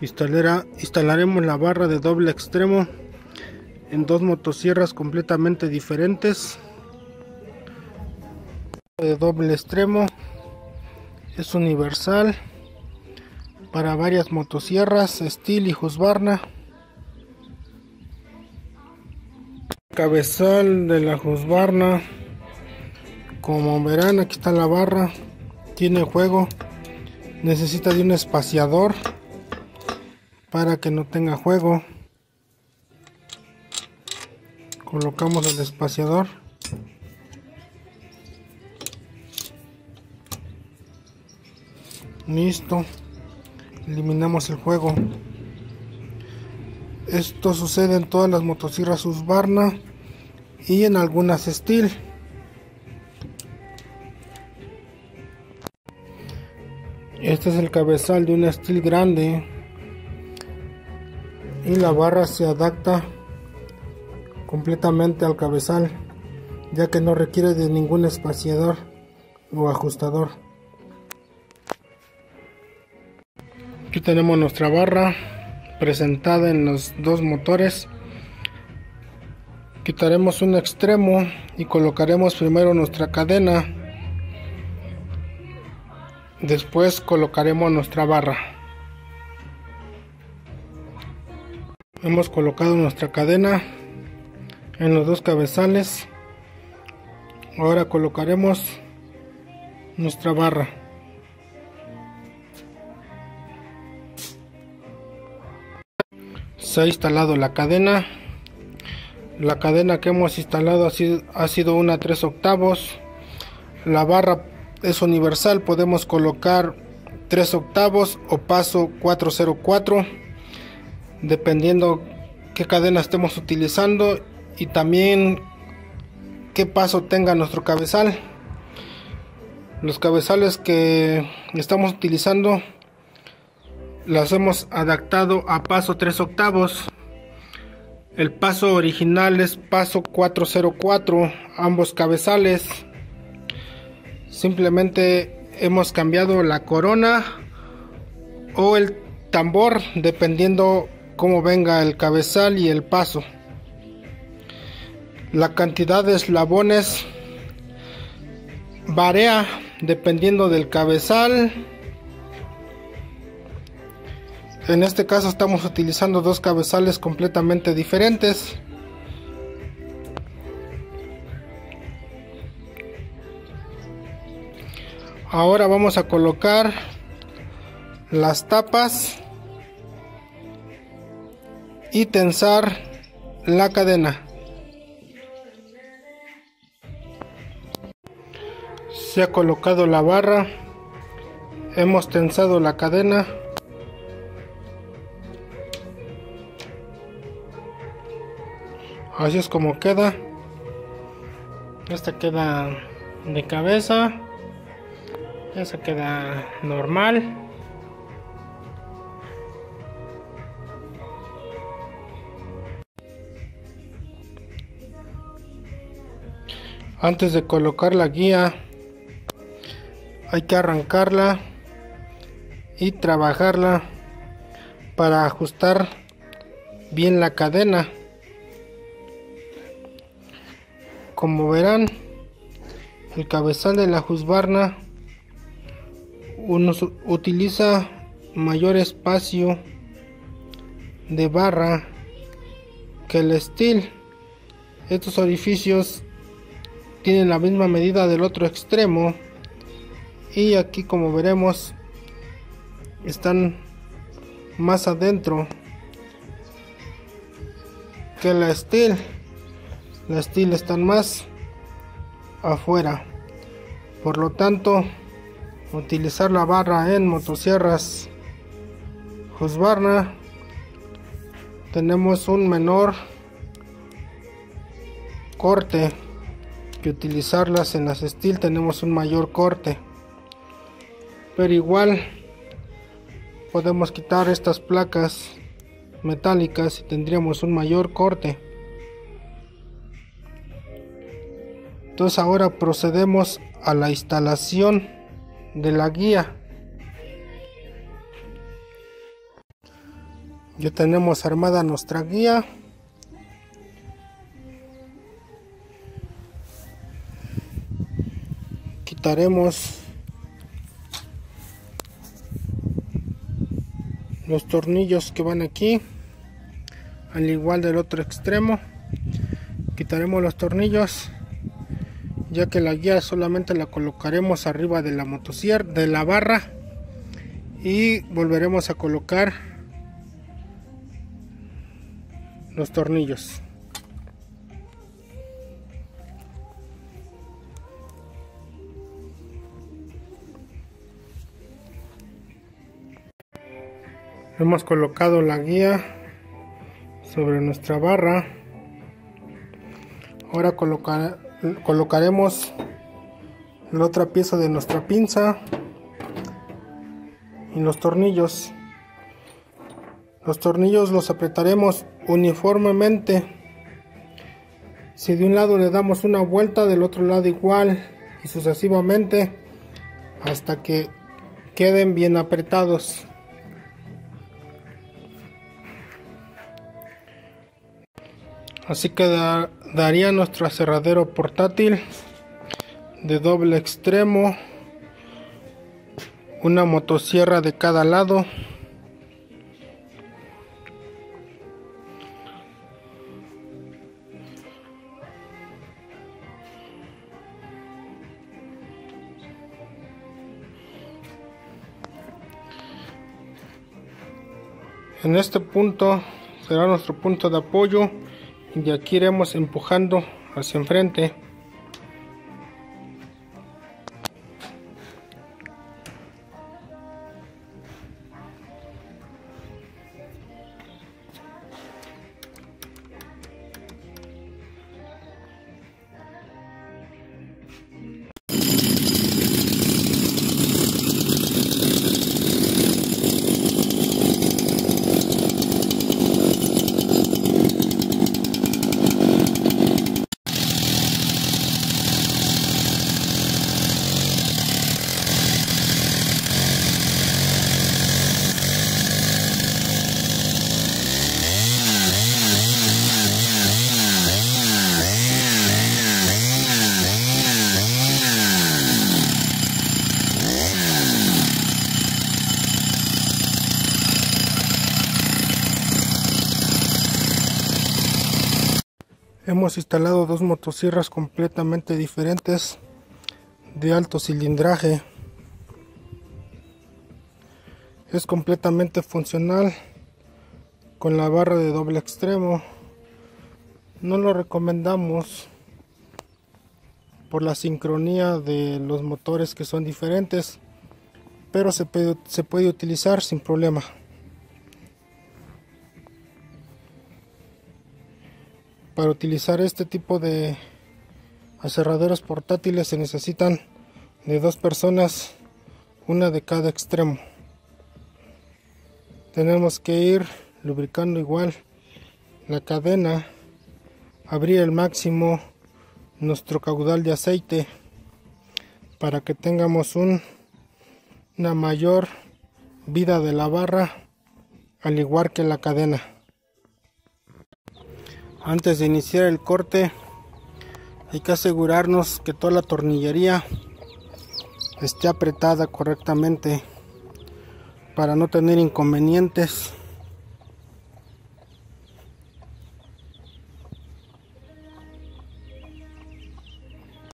Instalaremos la barra de doble extremo en dos motosierras completamente diferentes. De doble extremo es universal para varias motosierras Stihl y Husqvarna. Cabezal de la Husqvarna, como verán, aquí está la barra, tiene juego, necesita de un espaciador para que no tenga juego. Colocamos el espaciador. Listo, eliminamos el juego. Esto sucede en todas las motosierras Husqvarna y en algunas Stihl. Este es el cabezal de una Stihl grande y la barra se adapta completamente al cabezal, ya que no requiere de ningún espaciador o ajustador. Aquí tenemos nuestra barra presentada en los dos motores. Quitaremos un extremo y colocaremos primero nuestra cadena, después colocaremos nuestra barra. Hemos colocado nuestra cadena en los dos cabezales. Ahora colocaremos nuestra barra. Se ha instalado la cadena. La cadena que hemos instalado ha sido una 3/8. La barra es universal, podemos colocar 3/8 o paso 404, dependiendo qué cadena estemos utilizando y también qué paso tenga nuestro cabezal. Los cabezales que estamos utilizando las hemos adaptado a paso 3/8. El paso original es paso 404, ambos cabezales. Simplemente hemos cambiado la corona o el tambor, dependiendo cómo venga el cabezal y el paso. La cantidad de eslabones varía dependiendo del cabezal. En este caso estamos utilizando dos cabezales completamente diferentes. Ahora vamos a colocar las tapas y tensar la cadena. Se ha colocado la barra, hemos tensado la cadena. Así es como queda. Esta queda de cabeza, esa queda normal. Antes de colocar la guía hay que arrancarla y trabajarla para ajustar bien la cadena. Como verán, el cabezal de la Husqvarna utiliza mayor espacio de barra que el Stihl. Estos orificios tienen la misma medida del otro extremo y aquí, como veremos, están más adentro que la Stihl. Las Stihl están más afuera. Por lo tanto, utilizar la barra en motosierras Husqvarna tenemos un menor corte que utilizarlas en las Stihl, tenemos un mayor corte, pero igual podemos quitar estas placas metálicas y tendríamos un mayor corte. Entonces ahora procedemos a la instalación de la guía. Ya tenemos armada nuestra guía. Quitaremos los tornillos que van aquí, al igual del otro extremo. Quitaremos los tornillos, ya que la guía solamente la colocaremos arriba de la motosierra, de la barra, y volveremos a colocar los tornillos. Hemos colocado la guía sobre nuestra barra. Ahora colocaremos la otra pieza de nuestra pinza y los tornillos. Los tornillos los apretaremos uniformemente. Si de un lado le damos una vuelta, del otro lado igual, y sucesivamente hasta que queden bien apretados. Así quedaría nuestro aserradero portátil de doble extremo, una motosierra de cada lado. En este punto será nuestro punto de apoyo, y de aquí iremos empujando hacia enfrente. Hemos instalado dos motosierras completamente diferentes, de alto cilindraje. Es completamente funcional con la barra de doble extremo. No lo recomendamos por la sincronía de los motores, que son diferentes, pero se puede utilizar sin problema. Para utilizar este tipo de aserraderos portátiles se necesitan de dos personas, una de cada extremo. Tenemos que ir lubricando igual la cadena, abrir al máximo nuestro caudal de aceite para que tengamos una mayor vida de la barra, al igual que la cadena. Antes de iniciar el corte hay que asegurarnos que toda la tornillería esté apretada correctamente para no tener inconvenientes.